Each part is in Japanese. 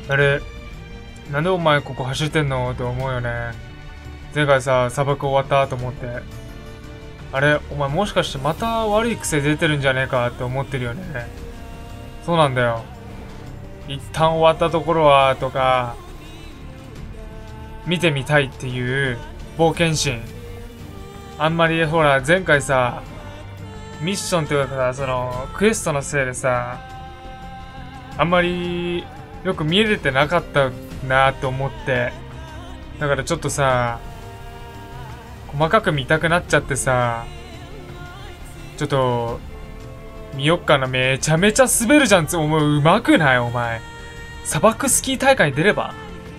あれ、なんでお前ここ走ってんのって思うよね。前回さ、砂漠終わったと思って。あれ、お前もしかしてまた悪い癖出てるんじゃねえかって思ってるよね。そうなんだよ。一旦終わったところは、とか、見てみたいっていう冒険心。あんまりほら、前回さ、ミッションというかさ、クエストのせいでさ、あんまりよく見れてなかったなって思って。だからちょっとさ、細かく見たくなっちゃってさ、ちょっと、見よっかな。めちゃめちゃ滑るじゃん。お前、うまくないお前。砂漠スキー大会に出れば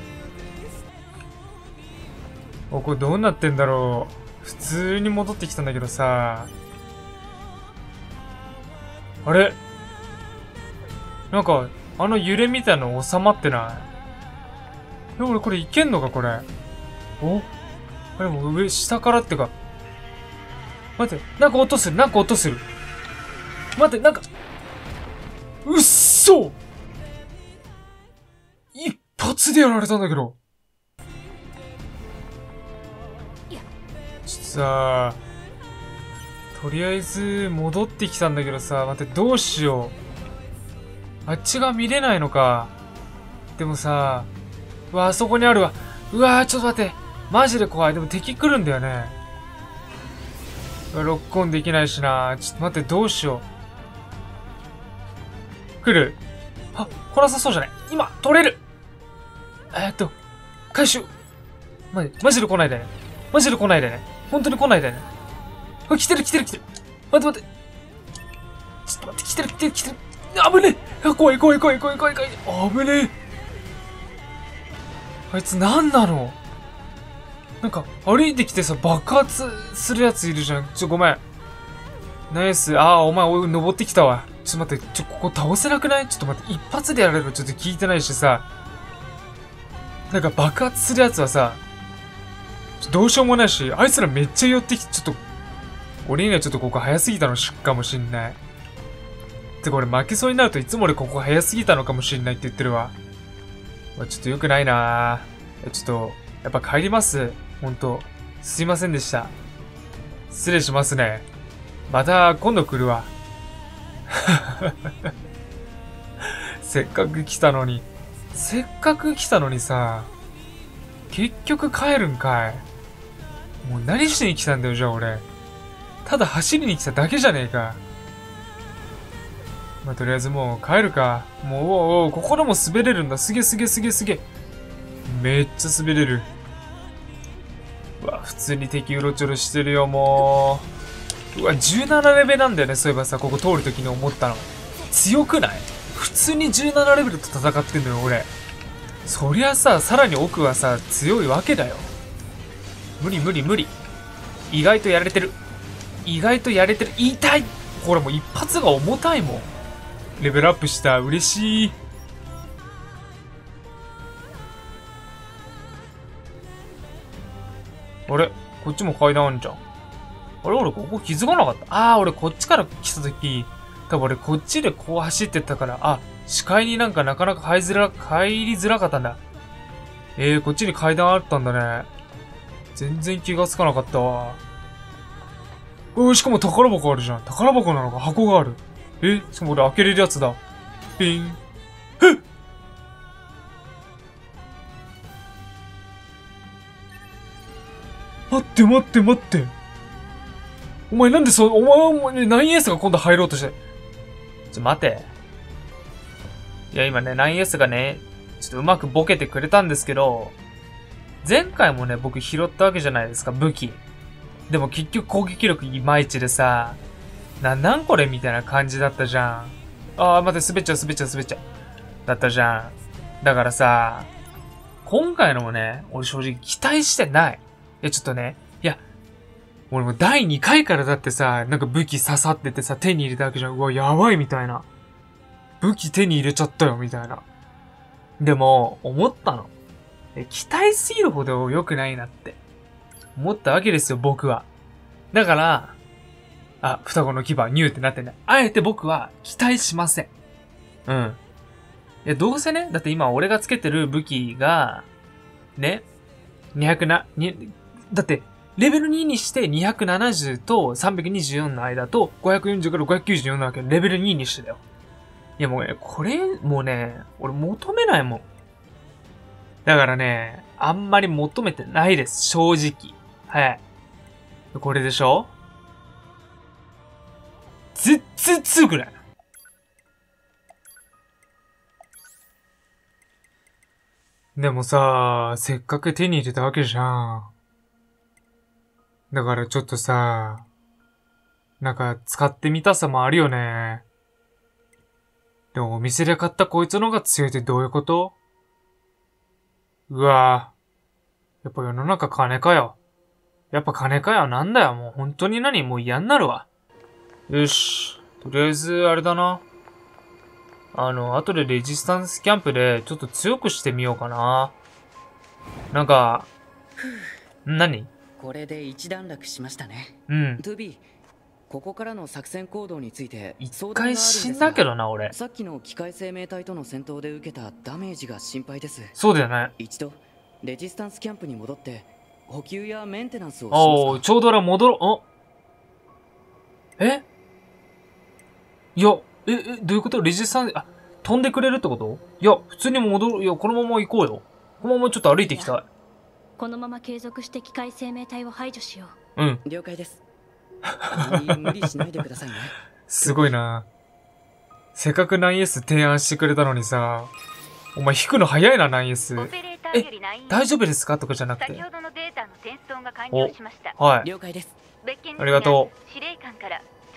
これどうなってんだろう。普通に戻ってきたんだけどさ。あれなんか、あの揺れみたいなの収まってない？俺これいけんのかこれ。おあれも上、下からってか。待って、なんか音する、なんか音する。待って、なんか、うっそ一発でやられたんだけど。ちょっとさ、とりあえず戻ってきたんだけどさ、待って、どうしよう。あっちが見れないのか。でもさ、うわ、あそこにあるわ。うわちょっと待って。マジで怖い。でも敵来るんだよね。ロックオンできないしな。ちょっと待って、どうしよう。来る。あ、来なさそうじゃない。今、取れる。回収。マジで来ないでね。マジで来ないでね。本当に来ないでね。あ、来てる。待って。ちょっと待って、来てる。危ねえ。怖い。危ねえ。あいつ何なの？なんか、歩いてきてさ、爆発するやついるじゃん。ごめん。ナイス。お前、登ってきたわ。ちょっと待って、ここ倒せなくない？ちょっと待って、一発でやられるのちょっと聞いてないしさ。なんか爆発するやつはさ、どうしようもないし、あいつらめっちゃ寄ってきて、ちょっと、俺にはちょっとここ早すぎたのかもしんない。てか俺負けそうになるといつも俺ここ早すぎたのかもしんないって言ってるわ。ちょっと良くないなぁ。ちょっと、やっぱ帰ります。ほんと。すいませんでした。失礼しますね。また今度来るわ。せっかく来たのにさ、結局帰るんかい。もう何しに来たんだよ、じゃあ俺。ただ走りに来ただけじゃねえか。とりあえずもう帰るか。もう、ここでも滑れるんだ。すげえ。めっちゃ滑れる。うわ、普通に敵うろちょろしてるよ、もう。うわ、17レベルなんだよね、そういえばさ、ここ通るときに思ったの。強くない？普通に17レベルと戦ってんのよ、俺。そりゃさ、さらに奥はさ、強いわけだよ。無理。意外とやれてる。痛い！ほらもう一発が重たいもん。レベルアップした。嬉しい。あれこっちも階段あんじゃん。あれ俺ここ気づかなかった。俺こっちから来た時、多分俺こっちでこう走ってったから、視界になんかなかなか入りづらかったんだ。こっちに階段あったんだね。全然気がつかなかったわ。しかも宝箱あるじゃん。宝箱なのか箱がある。しかも俺開けれるやつだ。ピン。待って。お前なんでお前 9S が今度入ろうとして。待て。いや今ね、9S がね、ちょっとうまくボケてくれたんですけど、前回もね、僕拾ったわけじゃないですか、武器。でも結局攻撃力いまいちでさ、なんこれみたいな感じだったじゃん。待って、滑っちゃう。だったじゃん。だからさ、今回のもね、俺正直期待してない。ちょっとね、俺も第2回からだってさ、なんか武器刺さっててさ、手に入れたわけじゃん。うわ、やばいみたいな。武器手に入れちゃったよ、みたいな。でも、思ったの。期待すぎるほど良くないなって。思ったわけですよ、僕は。だから、双子の牙、ニューってなってんだ。あえて僕は期待しません。 いや、どうせね、だって今俺がつけてる武器が、ね、だって、レベル2にして270と324の間と540から594なわけ。レベル2にしてだよ。いやもうね、これ、もうね、俺求めないもん。だからね、あんまり求めてないです。正直。はい。これでしょ？全然強くない。でもさ、せっかく手に入れたわけじゃん。だからちょっとさ、なんか使ってみたさもあるよね。でもお店で買ったこいつの方が強いってどういうこと？うわぁ。やっぱ世の中金かよ。やっぱ金かよ。なんだよ。もう本当にもう嫌になるわ。よし。とりあえず、あれだな。後でレジスタンスキャンプでちょっと強くしてみようかな。なんか、何？ これで一段落しましたね。 うん。 2B、ここからの作戦行動について一回死んだけどな、俺。 さっきの機械生命体との戦闘で受けたダメージが心配です。 そうだよね。 一度、レジスタンスキャンプに戻って、補給やメンテナンスをしおー、 ますか。 ちょうど俺戻ろう。えいや、どういうこと？レジスタンス、飛んでくれるってこと？いや、普通に戻る。いや、このまま行こうよ。このままちょっと歩いていきたい。 このまま継続して機械生命体を排除しよう。うん。 了解です。あまり無理しないでくださいね。 すごいな。せっかく 9S 提案してくれたのにさ、お前引くの早いな、9S。大丈夫ですかとかじゃなくて。 先ほどのデータの転送が完了しました。 はい。 了解です。 ありがとう。司令官から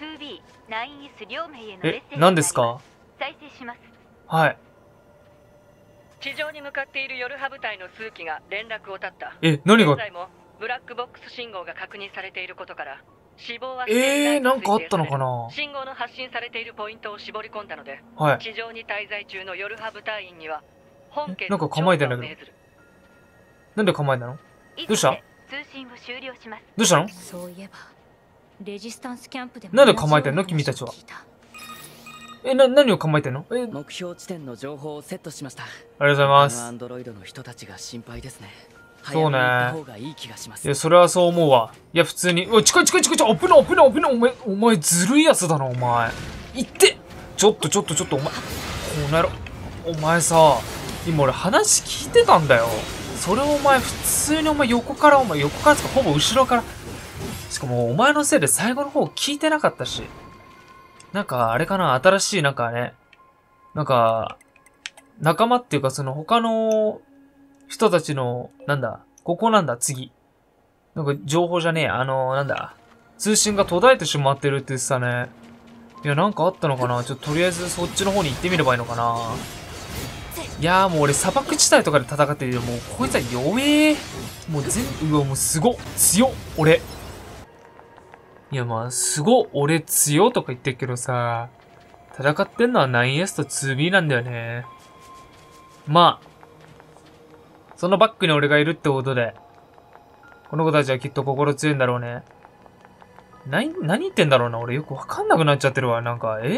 2B、9S 両名へのメッセージ。 何ですか？ 再生します。 はい。 地上に向かっているヨルハ部隊の数機が連絡を絶った。 何が？ 現在もブラックボックス信号が確認されていることから、死亡はなんかあったのかな？ 信号の発信されているポイントを絞り込んだので、 はい。 地上に滞在中のヨルハ部隊員には本件なんか構えてんだけど。なんで構えたの？どうした？ 通信を終了します。 どうしたの？ そういえばレジスタンスキャンプでもなんで構えてんの君たちは？何を構えてんの？ 目標地点の情報をセットしました。 ありがとうございます。 アンドロイドの人たちが心配ですね。 そうね。 いや、それはそう思うわ。いや、普通に。近い。危ない。お前、ずるいやつだな、お前。いって。ちょっと、お前。この野郎。お前さ、今俺話聞いてたんだよ。それをお前、普通に横からつかほぼ後ろから。しかも、お前のせいで最後の方聞いてなかったし。なんか、あれかな、新しいなんかね。なんか、仲間っていうか、その他の、人たちの、ここなんだ、次。なんか、情報じゃねえ、通信が途絶えてしまってるって言ってたね。いや、なんかあったのかな？ちょっととりあえずそっちの方に行ってみればいいのかな？いやーもう俺砂漠地帯とかで戦ってるよ。もうこいつは弱え。もうすごっ。強っ。俺。いやまあ、すごっ。俺強とか言ってるけどさ、戦ってんのは 9S と 2B なんだよね。まあ、そのバックに俺がいるってことで、この子たちはきっと心強いんだろうね。何言ってんだろうな。俺よくわかんなくなっちゃってるわ。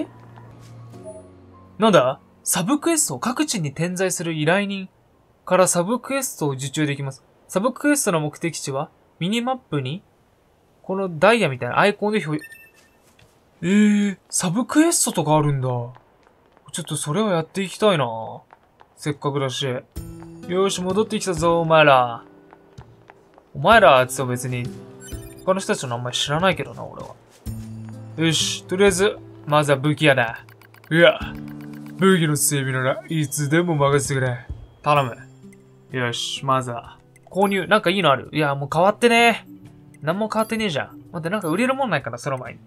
なんだ？サブクエスト、各地に点在する依頼人からサブクエストを受注できます。サブクエストの目的地は、ミニマップに、このダイヤみたいなアイコンで表示。サブクエストとかあるんだ。ちょっとそれはやっていきたいな。せっかくだし。よーし、戻ってきたぞ、お前ら。お前らって別に、他の人たちの名前知らないけどな、俺は。よし、とりあえず、まずは武器屋だ。いや、武器の整備ならいつでも任せてくれ。頼む。よし、まずは。購入、なんかいいのある？いや、もう変わってねえ。なんも変わってねえじゃん。待って、なんか売れるもんないかな、その前に。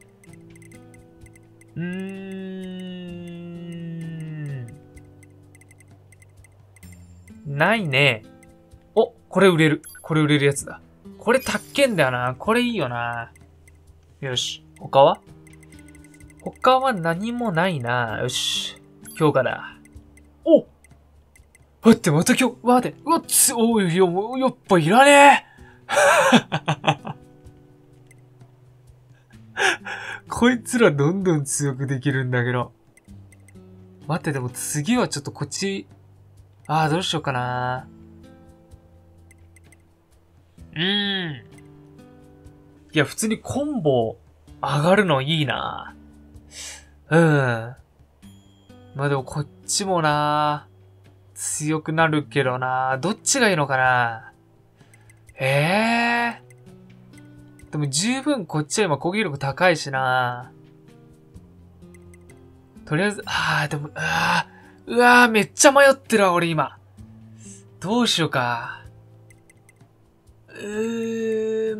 ないね。お、これ売れる。これ売れるやつだ。これたっけんだよな。これいいよな。よし。他は何もないな。よし。強化だ。お！待って、また待って。うわっつ、おい、やっぱいらねえこいつらどんどん強くできるんだけど。 待って、でも次はちょっとこっち、どうしようかな。いや、普通にコンボ上がるのいいな。まあでもこっちもな、強くなるけどな。どっちがいいのかな。でも十分こっちは今攻撃力高いしな。とりあえず、でも、めっちゃ迷ってるわ、俺今。どうしようか。迷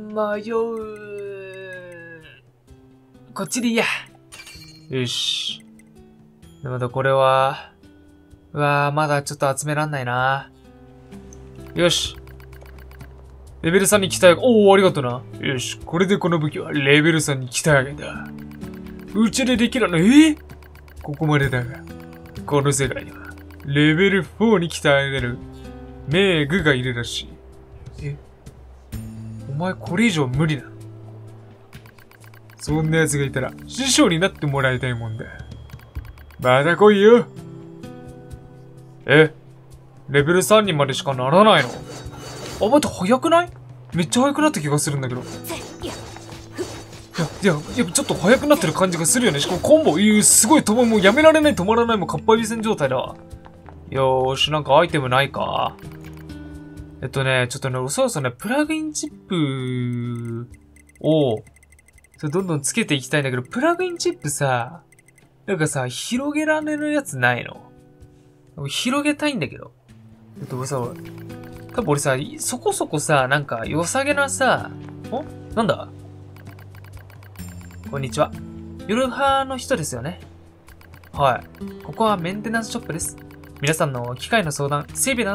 う。こっちでいいや。よし。でもこれは、まだちょっと集めらんないな。よし。レベル3に鍛え、ありがとうな。よし。これでこの武器はレベル3に鍛え上げた。うちでできるの、ここまでだが。この世界には、レベル4に鍛えれる、メーグがいるらしい。お前これ以上無理だ。そんな奴がいたら、師匠になってもらいたいもんだ。また来いよ。レベル3にまでしかならないの？待って、早くない？めっちゃ早くなった気がするんだけど。いや、ちょっと早くなってる感じがするよね。しかもコンボ、すごいもうやめられない、止まらない、もうかっぱえびせん状態だわ。よーし、なんかアイテムないか？ちょっとね、そうそうね、プラグインチップを、どんどんつけていきたいんだけど、プラグインチップさ、なんかさ、広げられるやつないの？広げたいんだけど。多分俺さ、そこそこさ、なんか良さげなさ、なんだ？こんにちは。夜派の人ですよね。はい。ここはメンテナンスショップです。皆さんの機械の相談、整備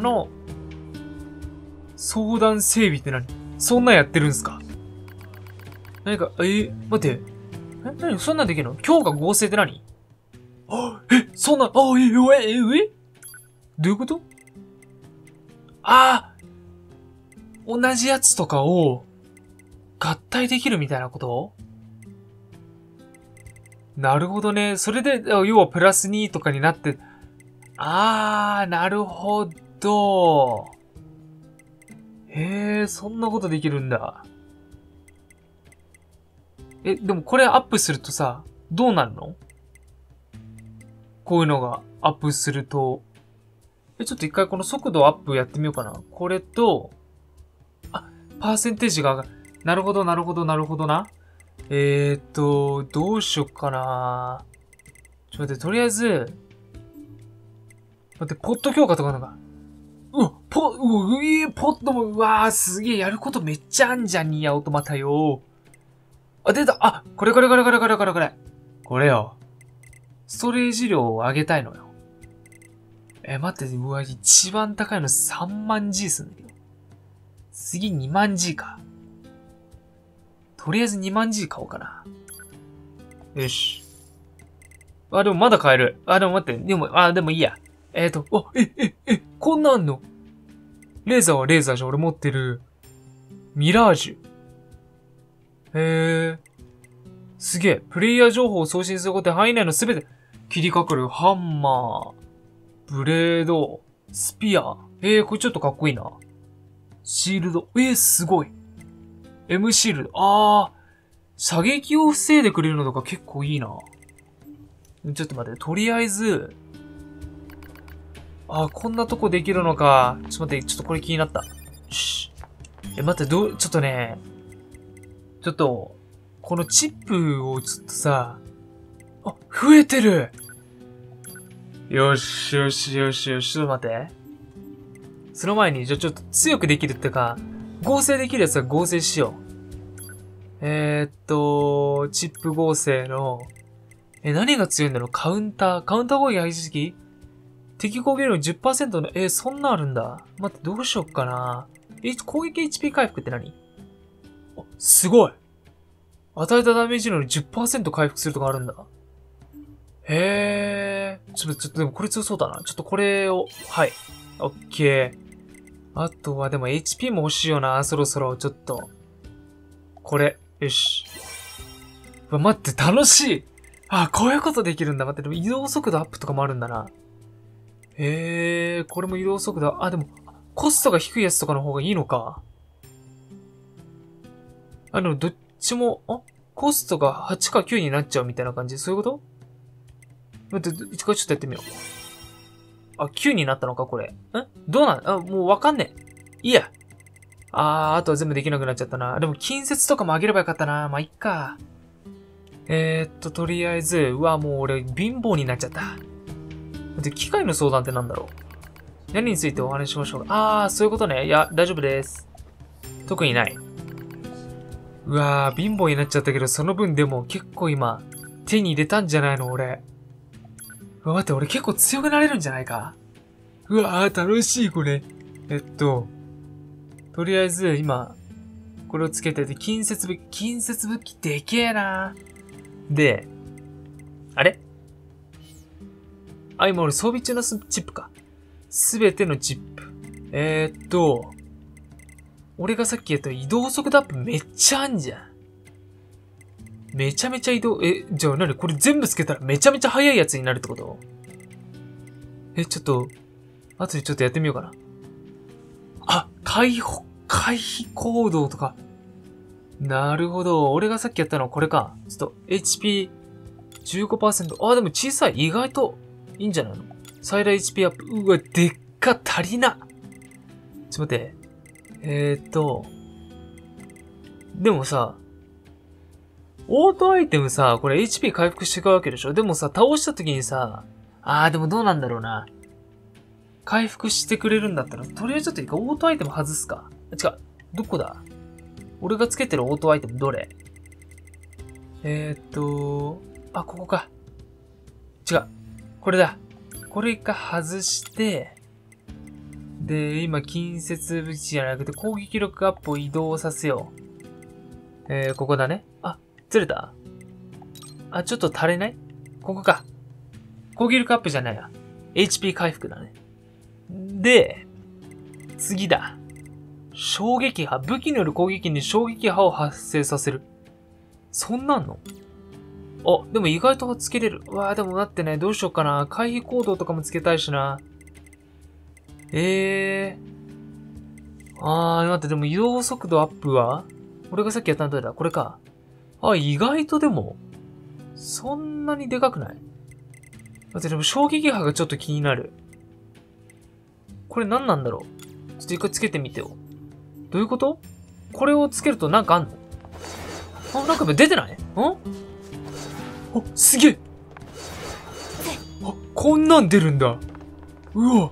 相談整備って何？そんなんやってるんすか？何か、待って。何そんなんできるの？強化合成って何？そんな、どういうこと？同じやつとかを合体できるみたいなこと？なるほどね。それで、要はプラス2とかになって、なるほど。そんなことできるんだ。でもこれアップするとさ、どうなるの？こういうのがアップすると、ちょっと一回この速度アップやってみようかな。これと、パーセンテージが上がる。なるほどな。どうしよっかな。ちょっと待って、とりあえず、ポッド強化とかなんか、ポッドも、すげえ、やることめっちゃあんじゃん、ニーヤオートマタよ。出た！これ。これよ。ストレージ量を上げたいのよ。待って、一番高いの3万 G すんだけど。次2万 G か。とりあえず2万 G 買おうかな。よし。でもまだ買える。でも待って。でもいいや。こんなんあんの？レーザーはレーザーじゃん。俺持ってる。ミラージュ。すげえ。プレイヤー情報を送信することで範囲内のすべて切りかかる。ハンマー、ブレード、スピア。これちょっとかっこいいな。シールド。すごい。M シールド。射撃を防いでくれるのとか結構いいな。ちょっと待って。とりあえず、こんなとこできるのか。ちょっと待って。ちょっとこれ気になった。よし。待って、ちょっとね。ちょっと、このチップをちょっとさ、増えてる！よし。ちょっと待って。その前に、ちょっと強くできるってか、合成できるやつは合成しよう。チップ合成の、何が強いんだろう？カウンター攻撃排除式？敵攻撃力 10% の、そんなあるんだ。待って、どうしよっかな。攻撃 HP 回復って何？すごい！与えたダメージの 10% 回復するとかあるんだ。ちょっと、でもこれ強そうだな。ちょっとこれを、はい。オッケー。あとはでも HP も欲しいよな。そろそろ、ちょっと。これ、よし。待って、楽しい。 あ、こういうことできるんだ。待って、でも移動速度アップとかもあるんだな。へえ、これも移動速度、あ、でも、コストが低いやつとかの方がいいのか。でもどっちも、コストが8か9になっちゃうみたいな感じ。そういうこと待って、一回ちょっとやってみよう。あ、9になったのか、これ。どうなんもうわかんねえ。いいや。あとは全部できなくなっちゃったな。でも、近接とかも上げればよかったな。まあ、いっか。とりあえず、もう俺、貧乏になっちゃった。で、機械の相談ってなんだろう。何についてお話ししましょうか。そういうことね。いや、大丈夫です。特にない。貧乏になっちゃったけど、その分でも結構今、手に入れたんじゃないの、俺。待って、俺結構強くなれるんじゃないか。楽しい、これ。とりあえず、今、これをつけてて、近接武器でけえな。で、あれ今俺装備中のチップか。すべてのチップ。俺がさっき言った移動速度アップめっちゃあんじゃん。めちゃめちゃ移動、じゃあ何これ全部つけたらめちゃめちゃ速いやつになるってこと？ちょっと、後でちょっとやってみようかな。回避行動とか。なるほど。俺がさっきやったのはこれか。ちょっと、HP15%。でも小さい。意外といいんじゃないの？最大 HP アップ。でっか、足りな。ちょっと待って。でもさ、オートアイテムさ、これ HP 回復していくわけでしょ？でもさ、倒した時にさ、でもどうなんだろうな。回復してくれるんだったら、とりあえずちょっと一回オートアイテム外すか。違う。どこだ？俺がつけてるオートアイテムどれ？ここか。違う。これだ。これ一回外して、で、今、近接武器じゃなくて攻撃力アップを移動させよう。ここだね。ずれた？ちょっと足りない？ここか。攻撃力アップじゃないや。HP 回復だね。で、次だ。衝撃波。武器による攻撃に衝撃波を発生させる。そんなんの？でも意外とつけれる。でも待ってね、どうしようかな。回避行動とかもつけたいしな。待って、でも移動速度アップは俺がさっきやったのどれだ？これか。意外とでも、そんなにでかくない？待って、でも衝撃波がちょっと気になる。これ何なんだろう？ちょっと一回つけてみてよ。どういうこと？これをつけるとなんかあんの？なんか出てない？すげえ！こんなん出るんだ。うわ。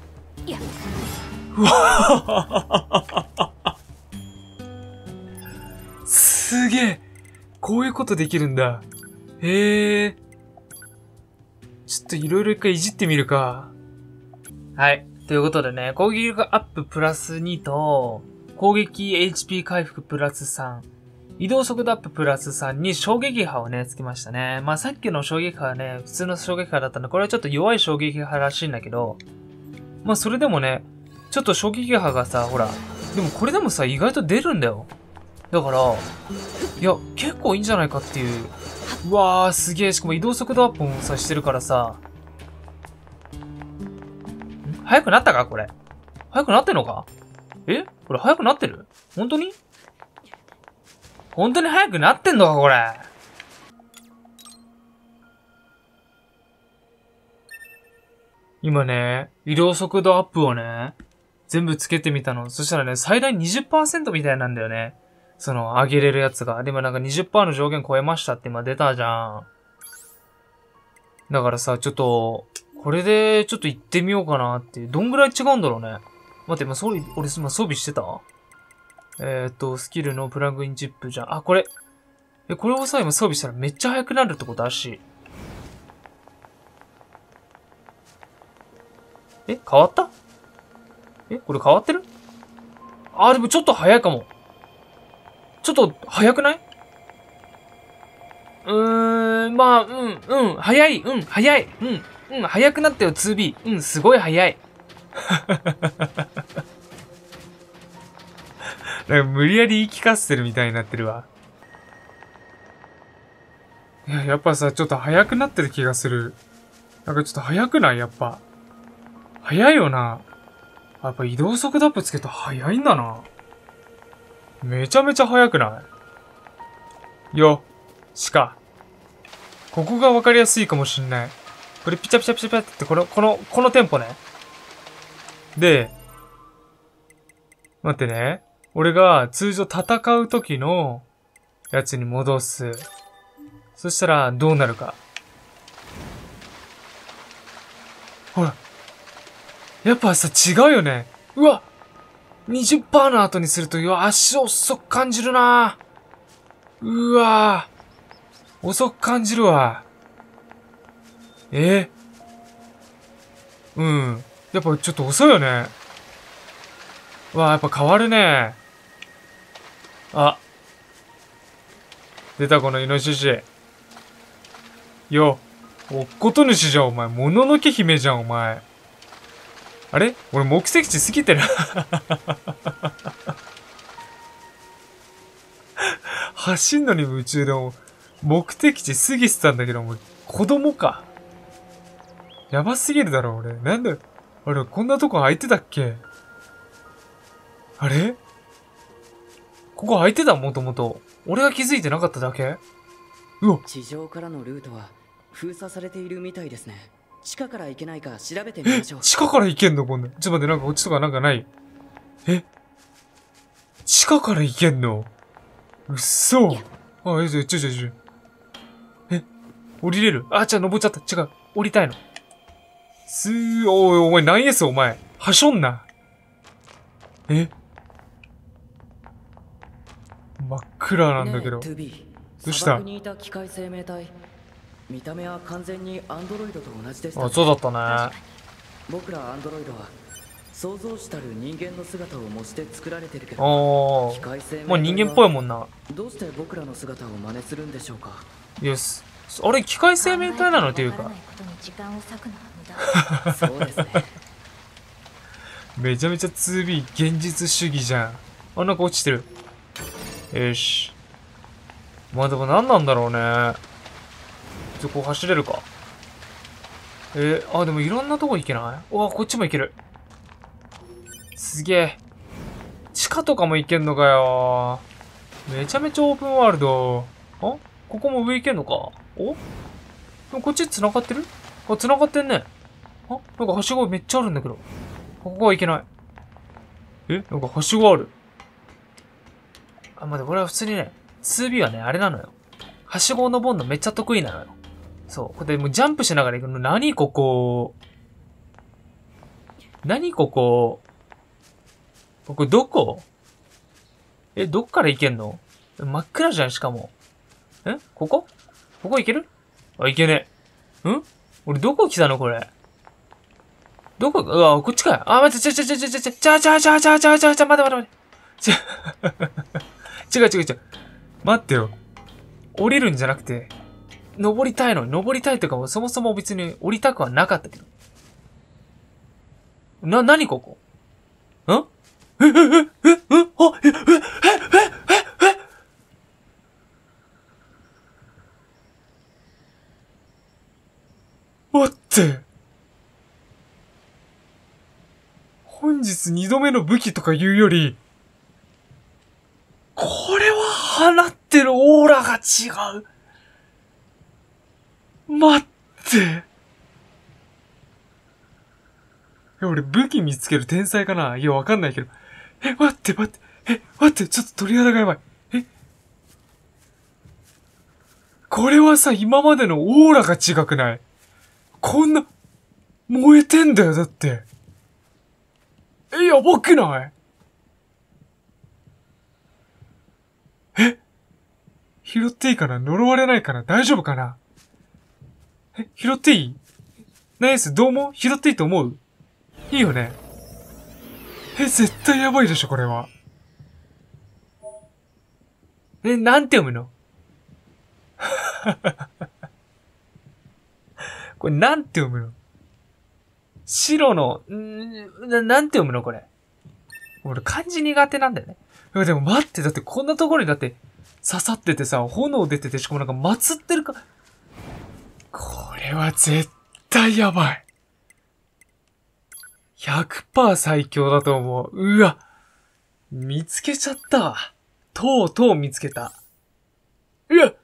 すげえ。こういうことできるんだ。ちょっといろいろ一回いじってみるか。はい。ということでね、攻撃力アッププラス2と、攻撃 HP 回復プラス3、移動速度アッププラス3に衝撃波をね、つけましたね。さっきの衝撃波はね、普通の衝撃波だったんで、これはちょっと弱い衝撃波らしいんだけど、それでもね、ちょっと衝撃波がさ、ほら、でもこれでもさ、意外と出るんだよ。だから、いや、結構いいんじゃないかっていう。すげえ。しかも移動速度アップもさ、してるからさ。速くなったかこれ。速くなってんのか？これ速くなってる？本当に速くなってんのかこれ。今ね、移動速度アップをね、全部つけてみたの。そしたらね、最大 20% みたいなんだよね。上げれるやつが。でもなんか 20% の上限超えましたって今出たじゃん。だからさ、ちょっと、これでちょっと行ってみようかなっていう。どんぐらい違うんだろうね。待って、俺今装備してた？スキルのプラグインチップじゃん。これ。これをさ、今装備したらめっちゃ速くなるってことらしい。変わった？これ変わってる？でもちょっと速いかも。ちょっと速くない？速い。速い。速くなったよ、2B。すごい速い。なんか無理やり言い聞かせてるみたいになってるわ。 いや、やっぱさ、ちょっと速くなってる気がする。なんかちょっと速くないやっぱ。速いよな。やっぱ移動速度アップつけたら速いんだな。めちゃめちゃ速くないよ。鹿。ここがわかりやすいかもしんない。これピチャピチャピチャピチャってこのテンポね。で、待ってね。俺が通常戦う時のやつに戻す。そしたらどうなるか。ほら。やっぱさ、違うよね。うわ !20% の後にすると、足遅く感じるな。うわ遅く感じるわ。うん。やっぱちょっと遅いよね。うわやっぱ変わるね。あ。出たこのイノシシ。よ。おっこと主じゃん、お前。もののけ姫じゃん、お前。あれ俺目的地過ぎてる。走んのに夢中でも、目的地過ぎてたんだけど、もう子供か。やばすぎるだろ、俺。なんで、あれ、こんなとこ空いてたっけ？あれ？ここ空いてたもともと。俺が気づいてなかっただけ？うわ。 地上からのルートは封鎖されているみたいですね。地下から行けないか調べてみましょう。 地下から行けんのこんな。ちょっと待って、なんかこっちとかなんかない？地下から行けんの？うっそ。あ、降りれる？あ、登っちゃった。違う。降りたいの。お前何 S お前。はしょんな。真っ暗なんだけど。 ねえ、 どうした？ 砂漠にいた機械生命体。見た目は完全にアンドロイドと同じでした、ね。 あ、そうだったね。 僕らアンドロイドは想像したる人間の姿を模して作られてるけど、 もう人間っぽいもんな。 どうして僕らの姿を真似するんでしょうか。 よし。あれ機械生命体なのっていうか。 そうですね。 めちゃめちゃ 2B 現実主義じゃん。あ、なんか落ちてる。よし。まあでも何なんだろうね。こう走れるか。あ、でもいろんなとこ行けない？うわ、こっちも行ける。すげえ。地下とかも行けんのかよ。めちゃめちゃオープンワールド。ここも上行けんのか？でもこっち繋がってる？あ、繋がってんね。なんかはしごめっちゃあるんだけど。ここは行けない。なんかはしごある。あ、待って、これは普通にね、2B はね、あれなのよ。はしごを登るのめっちゃ得意なのよ。そう。これでもうジャンプしながら行くの。何ここ？ここどこ？どっから行けんの？真っ暗じゃん、しかも。ここ行ける？あ、行けねえ。俺どこ来たのこれ。どこ？うわ、こっちかよ。あ、待って、待って。違う。待ってよ。降りるんじゃなくて、登りたいのに、登りたいとかそもそも別に降りたくはなかったけど。何ここ？待って。本日2度目の武器とか言うより、これは放ってるオーラが違う。待って。俺武器見つける天才かな？いや、わかんないけど。待って。待って、ちょっと鳥肌がやばい。これはさ、今までのオーラが違くない？こんな、燃えてんだよ、だって。やばくない？拾っていいかな？呪われないかな？大丈夫かな？拾っていい？ナイス、どうも？拾っていいと思う？いいよね？絶対やばいでしょ、これは。なんて読むの？これなんて読むの？白の、なんて読むのこれ。俺漢字苦手なんだよね。でも待って、だってこんなところにだって、 刺さっててさ、炎出てて、しかもなんか祀ってるか。これは絶対やばい。100% 最強だと思う。うわ。見つけちゃったわ。とうとう見つけた。うわ！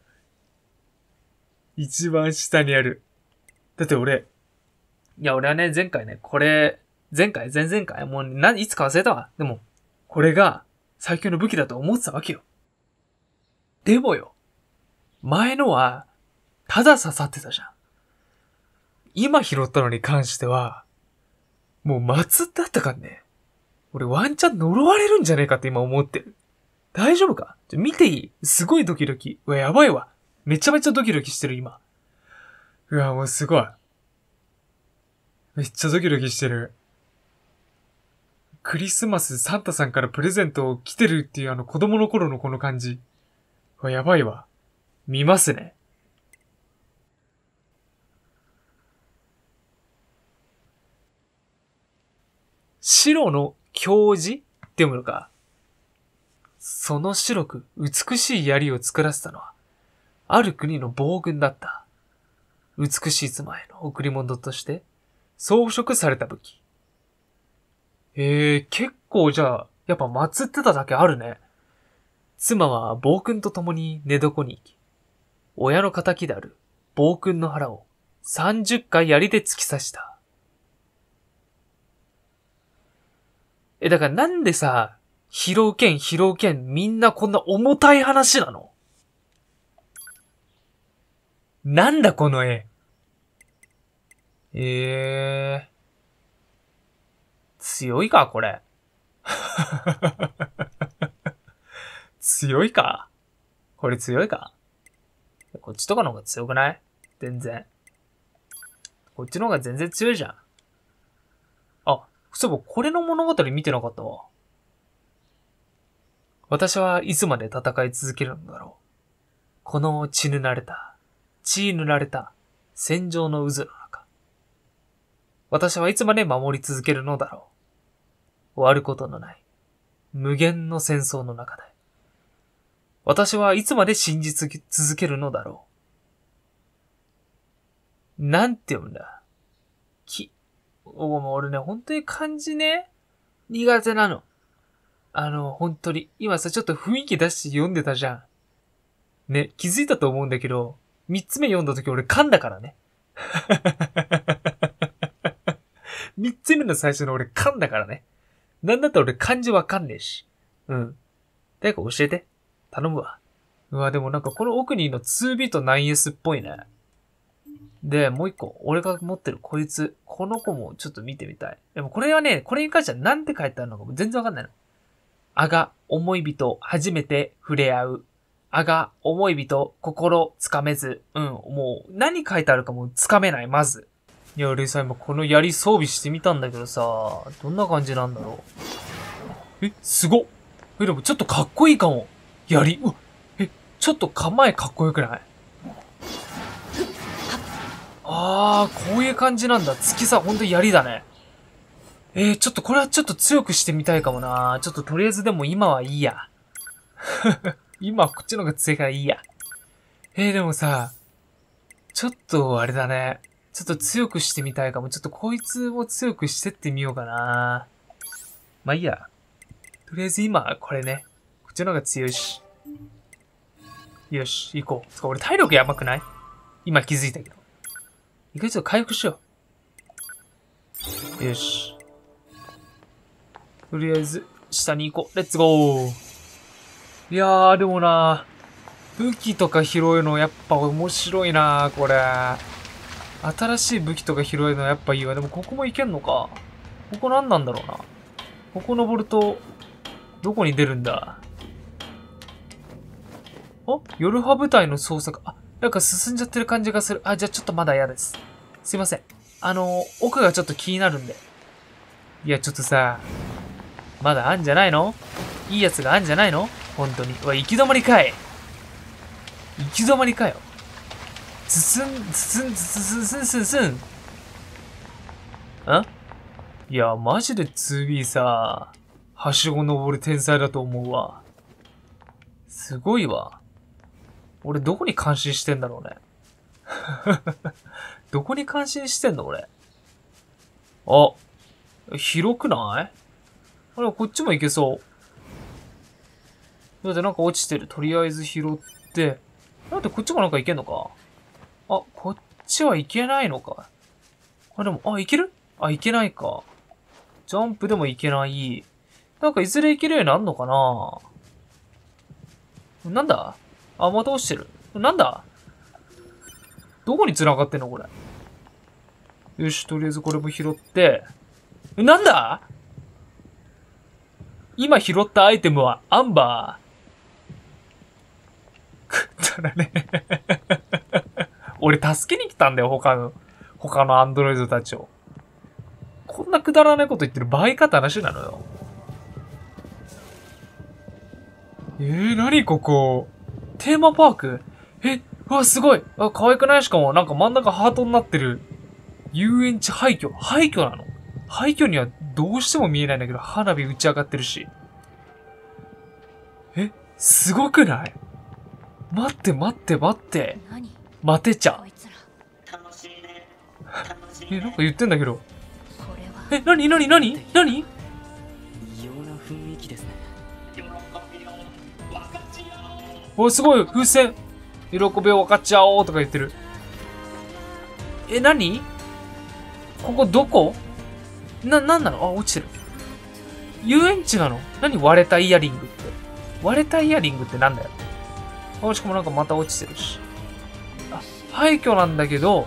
一番下にある。だって俺はね、前回ね、前々回もういつか忘れたわ。でも、これが最強の武器だと思ってたわけよ。でもよ、前のは、ただ刺さってたじゃん。今拾ったのに関しては、もう祭ってあったからね。俺ワンチャン呪われるんじゃねえかって今思ってる。大丈夫か？見ていい？すごいドキドキ。うわ、やばいわ。めちゃめちゃドキドキしてる今。うわ、もうすごい。めっちゃドキドキしてる。クリスマスサンタさんからプレゼントを来てるっていう子供の頃のこの感じ。うわ、やばいわ。見ますね。白の教示って読むのか。その白く美しい槍を作らせたのは、ある国の暴君だった。美しい妻への贈り物として、装飾された武器。結構じゃあ、やっぱ祀ってただけあるね。妻は暴君と共に寝床に行き、親の仇である暴君の腹を30回槍で突き刺した。だからなんでさ、拾う剣みんなこんな重たい話なの？なんだこの絵。強いかこれ。強いかこれ強いか？こっちとかの方が強くない？全然。こっちの方が全然強いじゃん。あ、そういえばこれの物語見てなかったわ。私はいつまで戦い続けるのだろう。この血塗られた戦場の渦の中。私はいつまで守り続けるのだろう。終わることのない無限の戦争の中で。私はいつまで信じ続けるのだろう。なんて読むんだ。俺ね、本当に漢字ね、苦手なの。本当に。今さ、ちょっと雰囲気出して読んでたじゃん。ね、気づいたと思うんだけど、3つ目読んだ時俺噛んだからね。3つ目の最初の俺噛んだからね。なんだったら俺漢字わかんねえし。うん。誰か教えて。頼むわ。うわ、でもなんかこの奥にいるの 2B と 9S っぽいね。で、もう一個、俺が持ってるこいつ。この子もちょっと見てみたい。でもこれはね、これに関してはなんて書いてあるのかも全然わかんないの。あが、思い人、初めて触れ合う。あが、思い人、心つかめず。もう、何書いてあるかもうつかめない、まず。いや、俺さ、今この槍装備してみたんだけどさ、どんな感じなんだろう。すごっ。でもちょっとかっこいいかも。槍。ちょっと構えかっこよくない？こういう感じなんだ。月さ、ほんと槍だね。ちょっとこれはちょっと強くしてみたいかもな。ちょっととりあえずでも今はいいや。今はこっちの方が強いからいいや。でもさ、ちょっとあれだね。ちょっと強くしてみたいかも。ちょっとこいつも強くしてってみようかな。まあいいや。とりあえず今、これね。こっちの方が強いし。よし、行こう。俺体力やばくない？今気づいたけど。一回ちょっと回復しよう。よし。とりあえず、下に行こう。レッツゴー。いやー、でもな武器とか拾うのやっぱ面白いなこれ。新しい武器とか拾えるのやっぱいいわ。でもここも行けんのか。ここ何なんだろうな。ここ登ると、どこに出るんだ。夜派部隊の捜索。なんか進んじゃってる感じがする。じゃあちょっとまだ嫌です。すいません。奥がちょっと気になるんで。いや、ちょっとさ、まだあんじゃないの？いいやつがあんじゃないの？本当に。行き止まりかい。行き止まりかよ。すん。いや、マジで 2B さ、はしご登る天才だと思うわ。 すごいわ。俺どこに感心してんだろうね。どこに感心してんの俺。あ、広くない？あれ、こっちも行けそう。だってなんか落ちてる。とりあえず拾って。だってこっちもなんか行けんのか？あ、こっちは行けないのか。あ、でも、あ、行ける？あ、行けないか。ジャンプでも行けない。なんかいずれ行けるようになるのかな？なんだ？あ、また落ちてる。なんだ？どこに繋がってんのこれ。よし、とりあえずこれも拾って。なんだ？今拾ったアイテムはアンバー。くったらね。俺助けに来たんだよ、他のアンドロイドたちを。こんなくだらないこと言ってる場合かって話なのよ。何ここ。テーマパーク？うわ、すごい。あ、可愛くない？しかも、なんか真ん中ハートになってる。遊園地廃墟。廃墟なの？廃墟にはどうしても見えないんだけど、花火打ち上がってるし。すごくない？待って。 何？ 待てちゃこいつら。 なんか言ってんだけど。 これは。 何？ 異様な雰囲気ですね。 お、すごい風船。喜びを分かっちゃおうとか言ってる。何？ここどこ？なんなの？あ、落ちてる。遊園地なの？何割れたイヤリングって。割れたイヤリングってなんだよ。あ、しかもなんかまた落ちてるし。あ、廃墟なんだけど、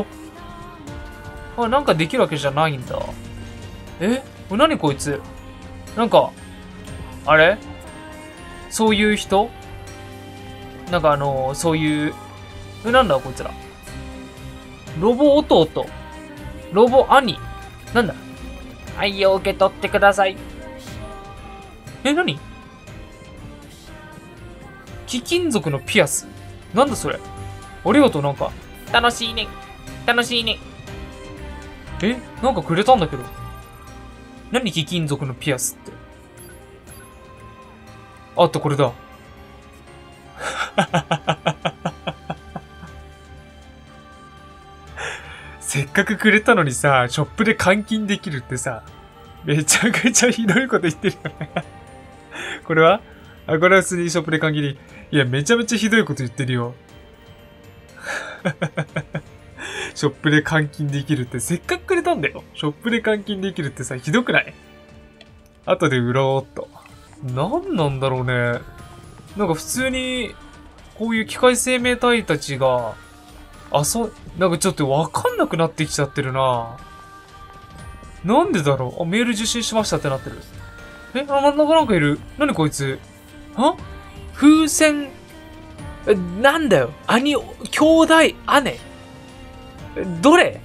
あ、なんかできるわけじゃないんだ。何こいつ？なんか、あれ？そういう人？なんかそういう、なんだこいつら。ロボ弟。ロボ兄。なんだ？はいよ、受け取ってください。何？貴金属のピアス。なんだそれ？ありがとう、なんか。楽しいね。楽しいね。なんかくれたんだけど。何貴金属のピアスって。あった、これだ。せっかくくれたのにさ、ショップで換金できるってさ、めちゃくちゃひどいこと言ってるよね。これは？あ、これは普通にショップで換金で。いや、めちゃめちゃひどいこと言ってるよ。ショップで換金できるって、せっかくくれたんだよ。ショップで換金できるってさ、ひどくない？後で売ろうっと。なんなんだろうね。なんか普通に、こういう機械生命体たちが、なんかちょっとわかんなくなってきちゃってるな。なんでだろう？あ、メール受信しましたってなってる。真ん中なんかいる。何こいつ？風船。なんだよ。兄弟、姉。どれ？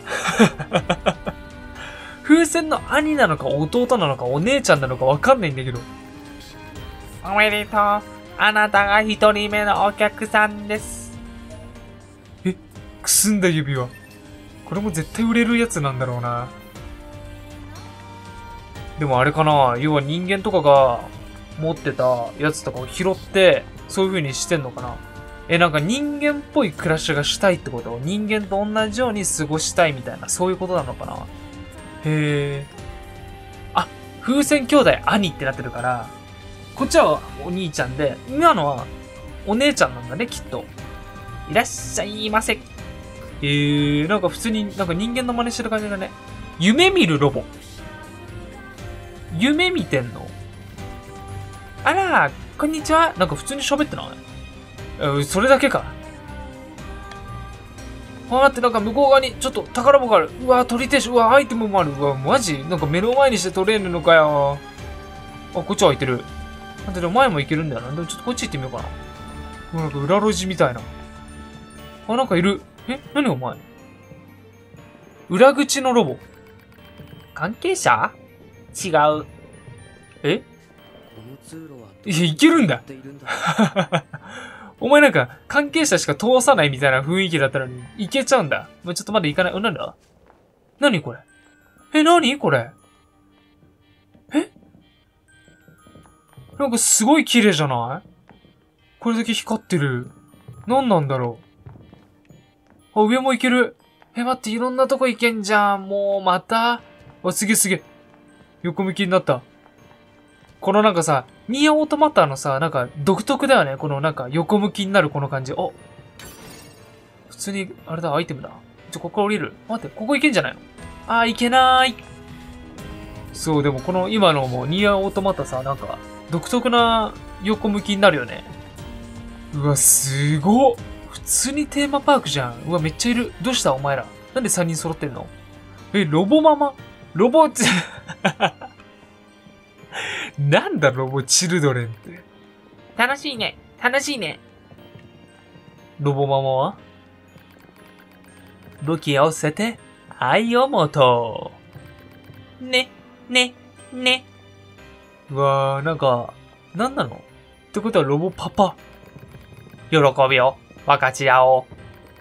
風船の兄なのか弟なのかお姉ちゃんなのかわかんないんだけど。おめでとう。あなたが一人目のお客さんです。くすんだ指輪。これも絶対売れるやつなんだろうな。でもあれかな、要は人間とかが持ってたやつとかを拾って、そういう風にしてんのかな。なんか人間っぽい暮らしがしたいってこと？人間と同じように過ごしたいみたいな、そういうことなのかな。あ、風船兄弟兄ってなってるから、こっちはお兄ちゃんで、今のはお姉ちゃんなんだね、きっと。いらっしゃいませ。なんか普通になんか人間の真似してる感じだね。夢見るロボ。夢見てんの？あら、こんにちは。なんか普通に喋ってない？それだけか。待って、なんか向こう側にちょっと宝箱ある。うわ、取りてえし。うわ、アイテムもある。うわ、マジ？なんか目の前にして取れんのかよ。あ、こっちは開いてる。なんで、前も行けるんだよな。でもちょっとこっち行ってみようかな。なんか裏路地みたいな。あ、なんかいる。何お前。裏口のロボ。関係者？違う。 この通路はいや、行けるんだ。お前なんか関係者しか通さないみたいな雰囲気だったのに行けちゃうんだ。もうちょっとまだ行かない。なんだ？何これ？何これ？なんかすごい綺麗じゃない？ これだけ光ってる。何なんだろう。あ、上も行ける。待って、いろんなとこ行けんじゃん。もう、また。すげえすげえ。横向きになった。このなんかさ、ニーアオートマタのさ、なんか独特だよね。このなんか横向きになるこの感じ。普通に、あれだ、アイテムだ。ここから降りる。待って、ここ行けんじゃないの？行けない。そう、でもこの今のもニーアオートマタさ、なんか独特な横向きになるよね。うわ、すごっ。普通にテーマパークじゃん。うわ、めっちゃいる。どうしたお前ら。なんで3人揃ってんの？ロボママ？ロボなんだロボチルドレンって。楽しいね。楽しいね。ロボママは武器を捨てて、愛を持とう。ね。うわー、なんか、なんなの？ってことはロボパパ。喜びを分かち合おう。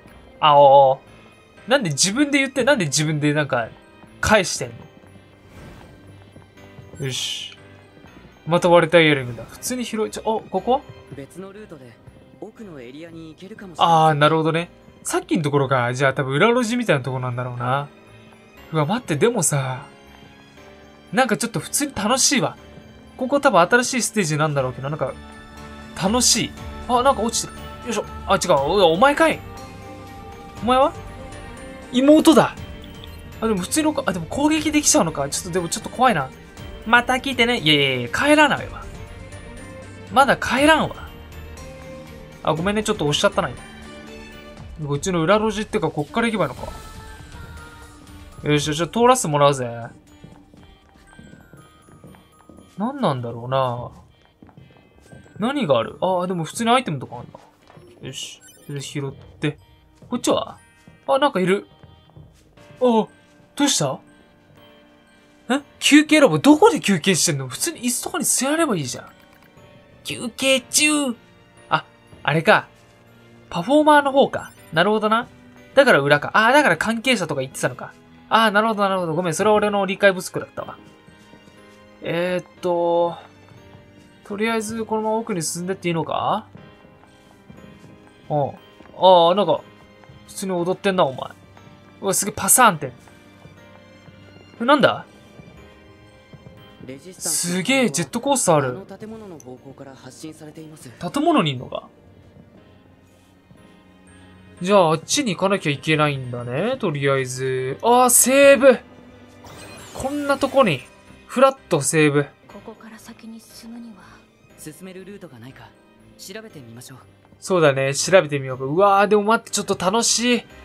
なんで自分で言って、なんで自分でなんか、返してんの？よし。また割れたイヤリングだ。普通に広い。ここ？ 別のルートで奥のエリアに行けるかもしれない。 なるほどね。さっきのところか。じゃあ多分裏路地みたいなところなんだろうな。うわ、待って、でもさ、なんかちょっと普通に楽しいわ。ここ多分新しいステージなんだろうけど、なんか、楽しい。なんか落ちてる。よいしょ。違う。お前かい。お前は妹だ。でも普通の、でも攻撃できちゃうのか。でもちょっと怖いな。また来てね。いや、帰らないわ。まだ帰らんわ。ごめんね。ちょっと押しちゃったな、今。こっちの裏路地っていうか、こっから行けばいいのか。よし、通らせてもらうぜ。何なんだろうな。何がある？でも普通にアイテムとかあるな。よし。拾って。こっちは？なんかいる。どうした？休憩ロボ、どこで休憩してんの？普通に椅子とかに座ればいいじゃん。休憩中。あれか。パフォーマーの方か。なるほどな。だから裏か。だから関係者とか言ってたのか。なるほど。ごめん、それは俺の理解不足だったわ。とりあえず、このまま奥に進んでっていいのか？なんか、普通に踊ってんな、お前。うわ、すげえパサーンって。なんだ？すげえ、ジェットコースターある。 建物の方向から発信されています。 建物にいんのか？じゃあ、あっちに行かなきゃいけないんだね。とりあえず。セーブ！こんなとこに。フラットセーブ。 ここから先に進むには進めるルートがないか調べてみましょう。 そうだね。調べてみようか。うわー、でも待って、ちょっと楽しい。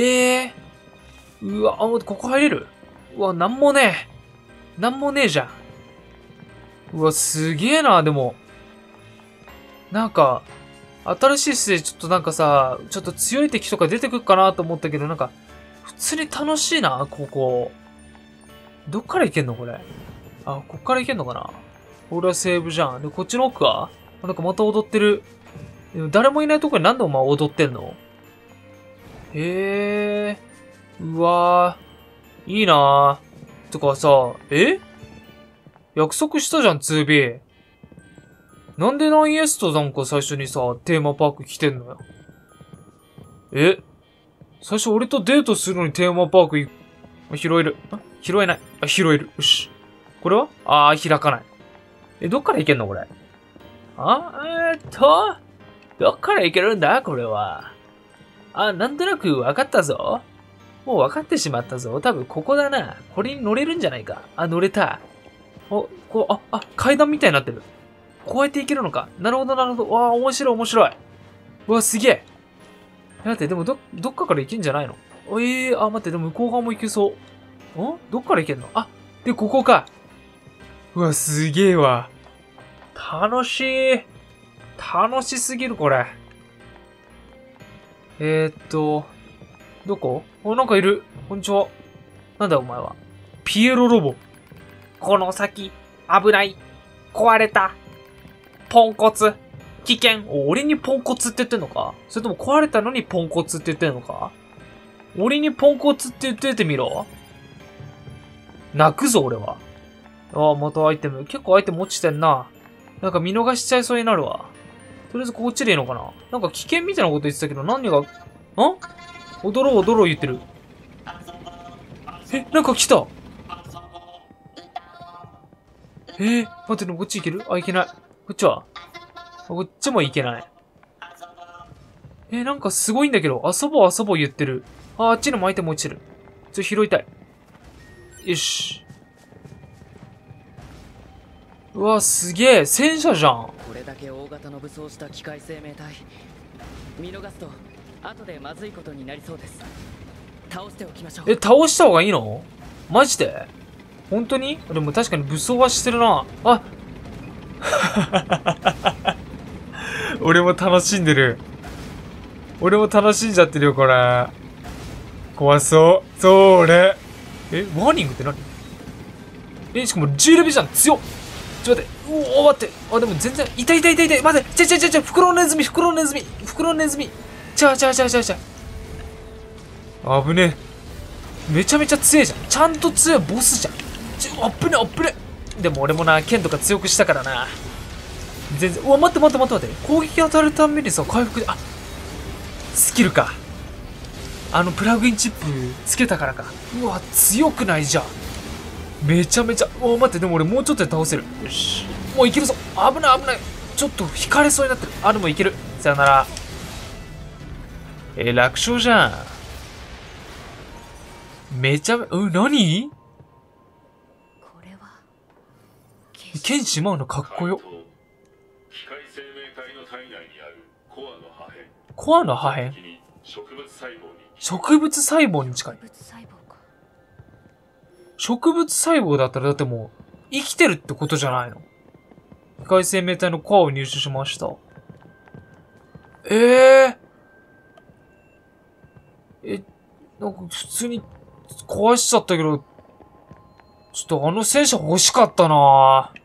うわ、ここ入れる？うわ、なんもねえじゃん。うわ、すげえな、でも。なんか、新しいステージちょっとなんかさ、ちょっと強い敵とか出てくるかなと思ったけど、なんか、普通に楽しいな、ここ。どっから行けんのこれ。こっから行けんのかな？俺はセーブじゃん。で、こっちの奥か？なんかまた踊ってる。でも誰もいないとこになんでお前踊ってんの？うわー。いいなー。とかさ、約束したじゃん、2B。なんで 9S となんか最初にさ、テーマパーク来てんのよ。最初俺とデートするのにテーマパーク拾える。拾えない。拾える。よし。これは？開かない。どっから行けんのこれ。どっから行けるんだこれは。なんとなく分かったぞ。もう分かってしまったぞ。多分ここだな。これに乗れるんじゃないか。乗れた。階段みたいになってる。こうやって行けるのか。なるほど。わあ、面白い。うわ、すげえ。待って、でもどっかから行けんじゃないの？待って、でも向こう側も行けそう。どっから行けんの？で、ここか。うわ、すげえわ。楽しすぎる、これ。どこ？なんかいる。こんにちは。なんだお前は。ピエロロボ。この先、危ない。壊れた。ポンコツ。危険。俺にポンコツって言ってんのか？それとも壊れたのにポンコツって言ってんのか？俺にポンコツって言っててみろ。泣くぞ、俺は。またアイテム。結構アイテム落ちてんな。なんか見逃しちゃいそうになるわ。 とりあえずこっちでいいのかな。なんか危険みたいなこと言ってたけど、何が、踊ろう踊ろう言ってる。なんか来た。待ってね、こっち行ける？あ、行けない。こっちは？こっちも行けない。なんかすごいんだけど、遊ぼう遊ぼう言ってる。あっちにもアイテム落ちてる。拾いたい。よし。うわ、すげえ。戦車じゃん。 これだけ大型の武装した機械生命体、見逃すと後でまずいことになりそうです。倒しておきましょう。 倒した方がいいの？マジで？本当に？でも確かに武装はしてるな。あ俺も楽しんでる。俺も楽しんじゃってるよ、これ。怖そう。それ。ワーニングって何？しかも10レベルじゃん。強っ。ちょっと待って。待って。あ、でも全然、痛い。待って。袋ネズミ。ちゃ。危ねえ。めちゃめちゃ強いじゃん。ちゃんと強いボスじゃん。あっぶね。でも俺もな、剣とか強くしたからな。全然、待って。攻撃当たるたんびにさ、回復、スキルか。プラグインチップつけたからか。うわ、強くないじゃん。めちゃめちゃ。待って、でも俺もうちょっとで倒せる。よし。もういけるぞ。危ない。ちょっと引かれそうになってる。でもいける。さよなら。楽勝じゃん。何？ これは剣しまうのかっこよ。 機械生命体の体内にあるコアの破片。 植物細胞に近い。植物細胞だったらだってもう生きてるってことじゃないの？機械生命体のコアを入手しました。なんか普通に壊しちゃったけど、ちょっと戦車欲しかったなぁ。